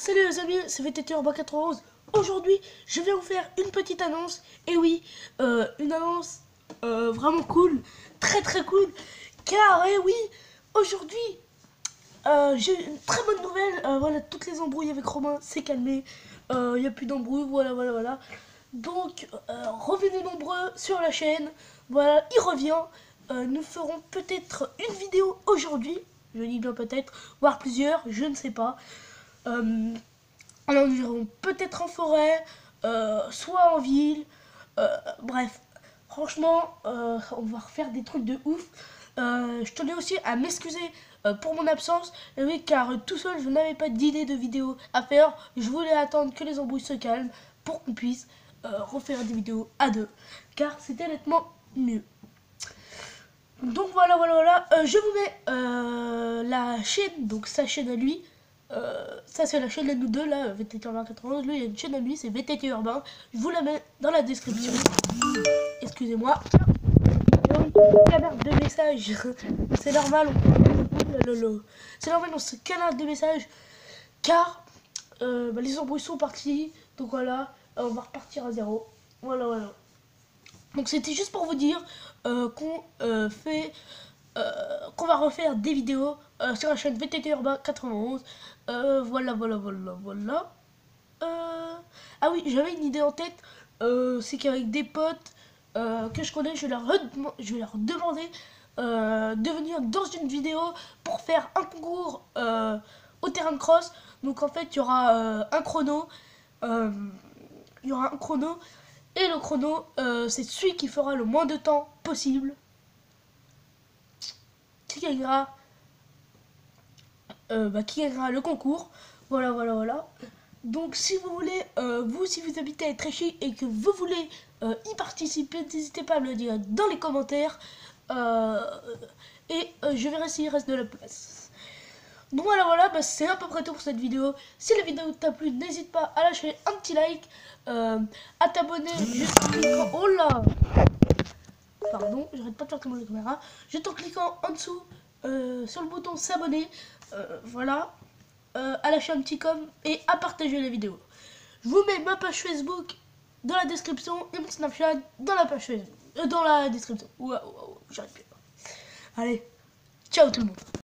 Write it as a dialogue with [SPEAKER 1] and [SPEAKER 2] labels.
[SPEAKER 1] Salut les amis, c'est VTT Urbain 91. Aujourd'hui, je vais vous faire une petite annonce. Et oui, une annonce vraiment cool, très cool. Car, oui, aujourd'hui, j'ai une très bonne nouvelle. Voilà, toutes les embrouilles avec Romain, c'est calmé. Il n'y a plus d'embrouilles, voilà. Donc, revenez nombreux sur la chaîne. Voilà, il revient. Nous ferons peut-être une vidéo aujourd'hui. Je dis bien peut-être, voire plusieurs, je ne sais pas. Alors nous irons peut-être en forêt, soit en ville, bref, franchement, on va refaire des trucs de ouf. Je tenais aussi à m'excuser pour mon absence, oui, car tout seul je n'avais pas d'idée de vidéo à faire. Je voulais attendre que les embrouilles se calment pour qu'on puisse refaire des vidéos à deux, car c'était nettement mieux. Donc voilà, je vous mets la chaîne, donc sa chaîne à lui. Ça c'est la chaîne à nous deux là, VTT Urbain 91, lui il y a une chaîne à lui, c'est VTT Urbain. Je vous la mets dans la description. Excusez-moi. Canard de messages. C'est normal, c'est normal dans ce canard de messages. Car les embrouilles sont partis. Donc voilà, on va repartir à zéro. Voilà. Donc c'était juste pour vous dire qu'on qu'on va refaire des vidéos sur la chaîne VTT Urbain 91. Voilà. Ah oui, j'avais une idée en tête. C'est qu'avec des potes que je connais, je vais leur demander de venir dans une vidéo pour faire un concours au terrain de cross. Donc en fait, il y aura un chrono. Il y aura un chrono. Et le chrono, c'est celui qui fera le moins de temps possible qui gagnera le concours. Voilà. Donc si vous voulez, si vous habitez à Étréchy et que vous voulez y participer, n'hésitez pas à me le dire dans les commentaires. Je verrai s'il reste de la place. Donc voilà, c'est à peu près tout pour cette vidéo. Si la vidéo t'a plu, n'hésite pas à lâcher un petit like, à t'abonner juste en cliquant. Oh là! Pardon, j'arrête pas de faire tomber la caméra. Juste en cliquant en dessous sur le bouton s'abonner. Voilà. À lâcher un petit com et à partager la vidéo. Je vous mets ma page Facebook dans la description et mon Snapchat dans la page Facebook, dans la description. J'arrive plus. Allez, ciao tout le monde.